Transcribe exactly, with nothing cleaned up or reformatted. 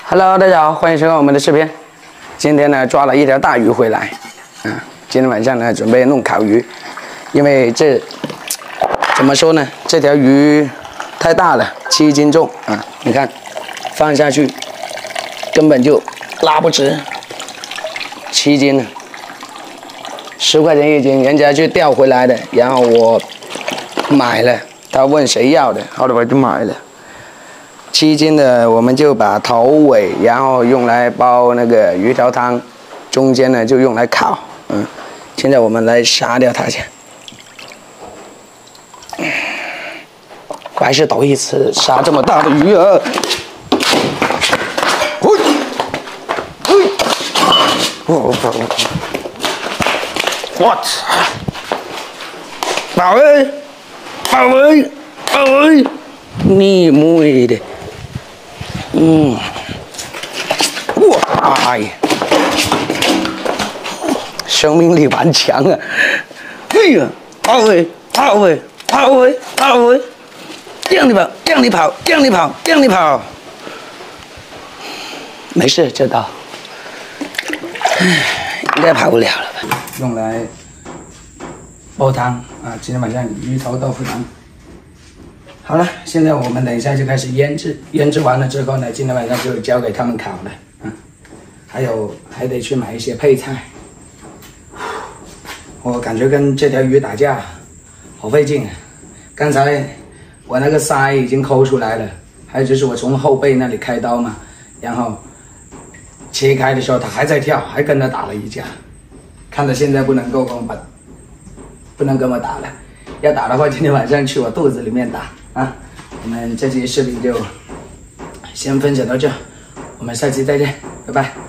Hello， 大家好，欢迎收看我们的视频。今天呢，抓了一条大鱼回来，啊，今天晚上呢准备弄烤鱼，因为这怎么说呢，这条鱼太大了，七斤重啊，你看放下去根本就拉不直，七斤呢，十块钱一斤，人家去钓回来的，然后我买了，他问谁要的，后来我就买了。 七斤的，我们就把头尾，然后用来煲那个鱼条汤，中间呢就用来烤。嗯，现在我们来杀掉它去。还是头一次杀这么大的鱼啊！喂，喂，我我我操！宝贝，宝贝，宝贝，你妹的！ 嗯，我哎呀，生命力蛮强啊！哎呀，阿伟，阿伟，阿伟，阿伟，让你跑，让你跑，让你跑，让你跑，没事，这刀，应该跑不了了吧？用来煲汤啊，今天晚上鱼头豆腐汤。 好了，现在我们等一下就开始腌制，腌制完了之后呢，今天晚上就交给他们烤了。嗯，还有还得去买一些配菜。我感觉跟这条鱼打架好费劲啊！刚才我那个鳃已经抠出来了，还有就是我从后背那里开刀嘛，然后切开的时候它还在跳，还跟他打了一架。看着现在不能够跟我把，不能跟我打了，要打的话今天晚上去我肚子里面打。 啊，我们这期视频就先分享到这，我们下期再见，拜拜。